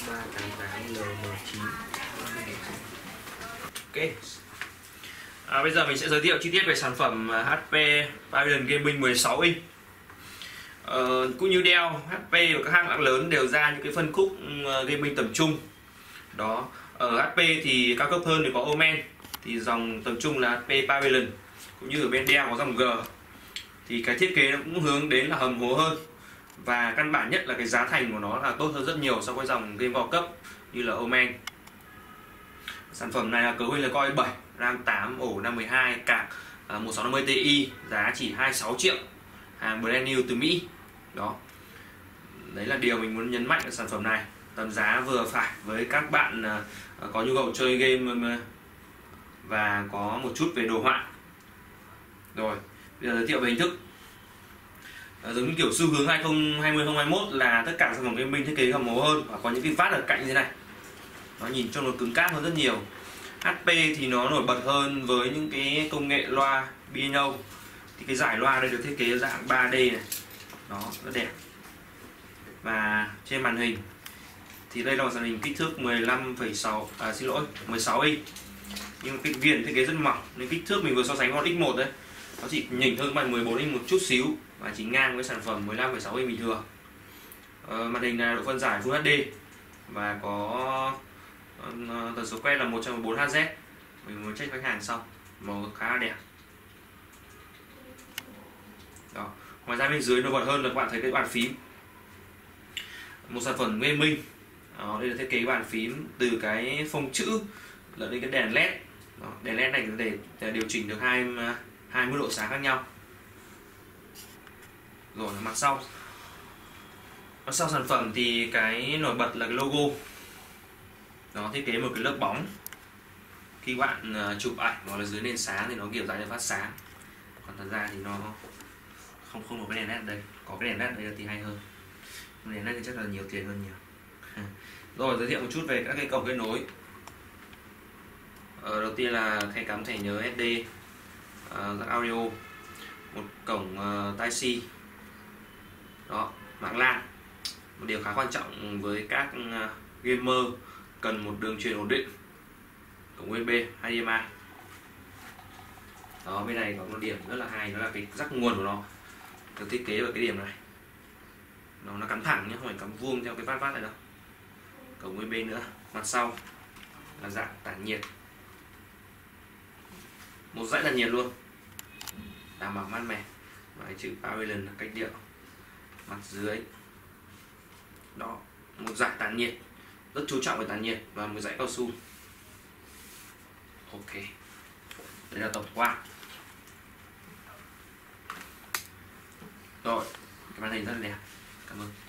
388LM9. Ok. Bây giờ mình sẽ giới thiệu chi tiết về sản phẩm HP Pavilion Gaming 16 inch. Cũng như Dell, HP và các hãng lớn đều ra những cái phân khúc gaming tầm trung. Đó, ở HP thì cao cấp hơn thì có Omen, thì dòng tầm trung là HP Pavilion, cũng như ở bên Dell có dòng G. Thì cái thiết kế nó cũng hướng đến là hầm hố hơn, và căn bản nhất là cái giá thành của nó là tốt hơn rất nhiều so với dòng game cao cấp như là Omen. Sản phẩm này là cấu hình là Core i7, RAM 8, ổ 512, card 1650 Ti, giá chỉ 26 triệu, hàng brand new từ Mỹ. Đó, đấy là điều mình muốn nhấn mạnh ở sản phẩm này. Tầm giá vừa phải với các bạn có nhu cầu chơi game và có một chút về đồ họa. Rồi, bây giờ giới thiệu về hình thức. Giống như kiểu xu hướng 2020-2021 là tất cả sản phẩm gaming thiết kế hầm hố hơn và có những cái vát ở cạnh như thế này. Nó nhìn trông nó cứng cáp hơn rất nhiều. HP thì nó nổi bật hơn với những cái công nghệ loa piano. Thì cái giải loa đây được thiết kế dạng 3D này. Đó, rất đẹp. Và trên màn hình thì đây là một màn hình kích thước 16 inch. Nhưng cái viền thiết kế rất mỏng nên kích thước mình vừa so sánh con X1 đấy, nó chỉ nhỉnh hơn bằng 14 inch một chút xíu và chỉ ngang với sản phẩm 15,6 inch bình thường. Màn hình này độ phân giải Full HD và có tần số quét là 114 Hz. Mình muốn check khách hàng sau. Màu khá là đẹp. Đó. Ngoài ra bên dưới nổi bật hơn là các bạn thấy cái bàn phím. Một sản phẩm gaming. Đó, đây là thiết kế bàn phím từ cái phông chữ lẫn đến cái đèn LED. Đó, đèn LED này để điều chỉnh được hai mức độ sáng khác nhau. Rồi mặt sau. Mặt sau sản phẩm thì cái nổi bật là cái logo. Nó thiết kế một cái lớp bóng. Khi bạn chụp ảnh hoặc là dưới nền sáng thì nó kiểu dạng như phát sáng. Còn thật ra thì nó không có cái đèn LED đây. Có cái đèn LED đây thì hay hơn. Đèn LED thì chắc là nhiều tiền hơn nhiều. Rồi, giới thiệu một chút về các cái cổng kết nối. Đầu tiên là khe cắm thẻ nhớ SD, jack audio, một cổng Type-C. Đó, mạng LAN. Một điều khá quan trọng với các gamer cần một đường truyền ổn định. Cổng USB HDMI. Đó, bên này có một điểm rất là hay, đó là cái rắc nguồn của nó được thiết kế ở cái điểm này. Nó cắm thẳng nhé, không phải cắm vuông theo cái vát này đâu. Cổng USB nữa. Mặt sau là dạng tản nhiệt, một dãy tản nhiệt luôn, đảm bảo mát mẻ, và cái chữ Pavilion là cách điệu. Mặt dưới đó, một dải tản nhiệt, rất chú trọng về tản nhiệt, và một dãy cao su. Ok, đây là tổng quan. Rồi, cái màn hình rất là đẹp. Cảm ơn.